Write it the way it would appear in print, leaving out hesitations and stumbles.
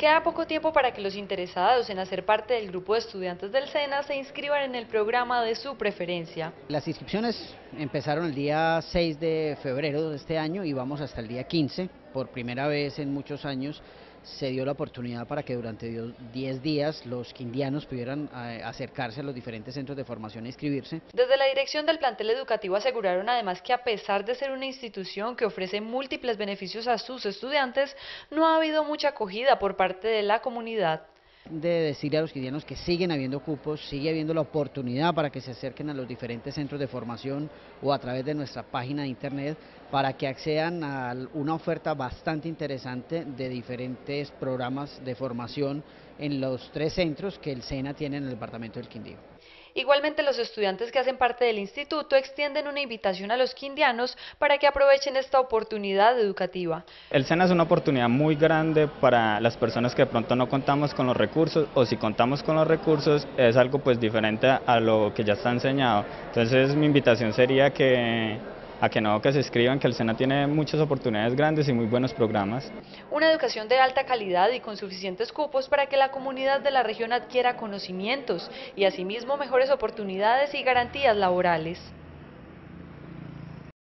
Queda poco tiempo para que los interesados en hacer parte del grupo de estudiantes del SENA se inscriban en el programa de su preferencia. Las inscripciones empezaron el día 6 de febrero de este año y vamos hasta el día 15. Por primera vez en muchos años se dio la oportunidad para que durante 10 días los quindianos pudieran acercarse a los diferentes centros de formación e inscribirse. Desde la dirección del plantel educativo aseguraron además que a pesar de ser una institución que ofrece múltiples beneficios a sus estudiantes, no ha habido mucha acogida por parte de la comunidad. De decirle a los quindianos que siguen habiendo cupos, sigue habiendo la oportunidad para que se acerquen a los diferentes centros de formación o a través de nuestra página de internet para que accedan a una oferta bastante interesante de diferentes programas de formación en los 3 centros que el SENA tiene en el departamento del Quindío. Igualmente, los estudiantes que hacen parte del instituto extienden una invitación a los quindianos para que aprovechen esta oportunidad educativa. El SENA es una oportunidad muy grande para las personas que de pronto no contamos con los recursos, o si contamos con los recursos es algo pues diferente a lo que ya está enseñado. Entonces mi invitación sería que se inscriban, que el SENA tiene muchas oportunidades grandes y muy buenos programas. Una educación de alta calidad y con suficientes cupos para que la comunidad de la región adquiera conocimientos y asimismo mejores oportunidades y garantías laborales.